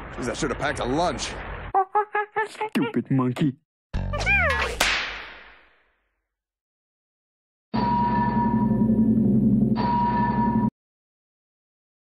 Geez, I should have packed a lunch. Stupid monkey.